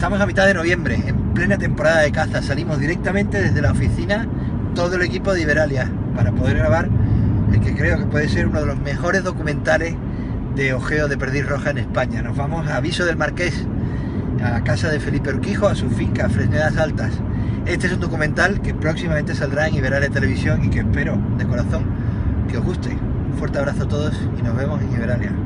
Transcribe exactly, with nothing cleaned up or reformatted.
Estamos a mitad de noviembre, en plena temporada de caza. Salimos directamente desde la oficina, todo el equipo de Iberalia, para poder grabar el que creo que puede ser uno de los mejores documentales de ojeo de perdiz roja en España. Nos vamos a Viso del Marqués, a casa de Felipe Urquijo, a su finca, Fresnedas Altas. Este es un documental que próximamente saldrá en Iberalia Televisión y que espero de corazón que os guste. Un fuerte abrazo a todos y nos vemos en Iberalia.